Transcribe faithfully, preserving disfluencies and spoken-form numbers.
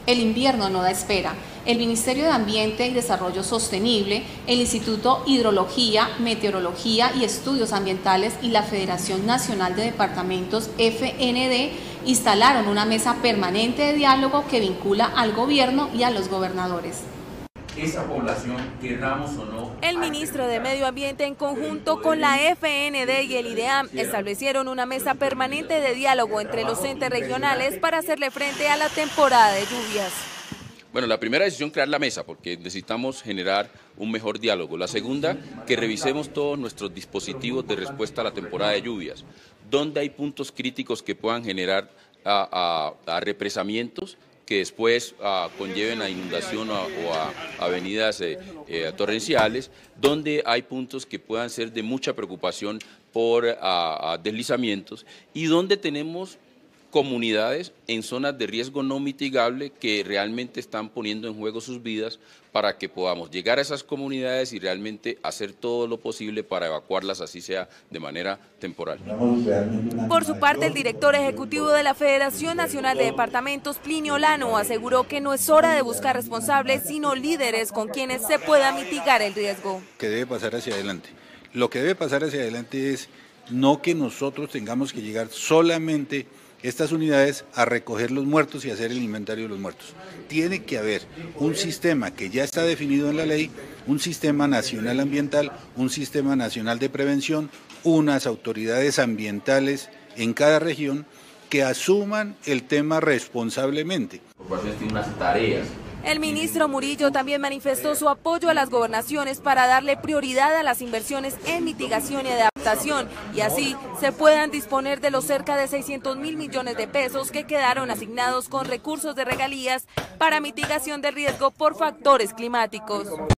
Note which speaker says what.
Speaker 1: El invierno no da espera. El Ministerio de Ambiente y Desarrollo Sostenible, el Instituto Hidrología, Meteorología y Estudios Ambientales y la Federación Nacional de Departamentos F N D instalaron una mesa permanente de diálogo que vincula al gobierno y a los gobernadores.
Speaker 2: Esa población, querramos o no.
Speaker 3: El ministro de Medio Ambiente, en conjunto con la F N D y el IDEAM, establecieron una mesa permanente de diálogo entre los entes regionales para hacerle frente a la temporada de lluvias.
Speaker 4: Bueno, la primera decisión, crear la mesa, porque necesitamos generar un mejor diálogo. La segunda, que revisemos todos nuestros dispositivos de respuesta a la temporada de lluvias, donde hay puntos críticos que puedan generar a, a, a represamientos que después uh, conlleven a inundación o a, o a avenidas eh, eh, torrenciales, donde hay puntos que puedan ser de mucha preocupación por uh, uh, deslizamientos y donde tenemos comunidades en zonas de riesgo no mitigable que realmente están poniendo en juego sus vidas para que podamos llegar a esas comunidades y realmente hacer todo lo posible para evacuarlas, así sea de manera temporal.
Speaker 3: Por su parte, el director ejecutivo de la Federación Nacional de Departamentos, Plinio Lano, aseguró que no es hora de buscar responsables, sino líderes con quienes se pueda mitigar el riesgo.
Speaker 5: Que debe pasar hacia adelante. Lo que debe pasar hacia adelante es no que nosotros tengamos que llegar solamente estas unidades a recoger los muertos y hacer el inventario de los muertos. Tiene que haber un sistema que ya está definido en la ley, un sistema nacional ambiental, un sistema nacional de prevención, unas autoridades ambientales en cada región que asuman el tema responsablemente.
Speaker 2: Tiene unas tareas.
Speaker 3: El ministro Murillo también manifestó su apoyo a las gobernaciones para darle prioridad a las inversiones en mitigación y adaptación y así se puedan disponer de los cerca de seiscientos mil millones de pesos que quedaron asignados con recursos de regalías para mitigación del riesgo por factores climáticos.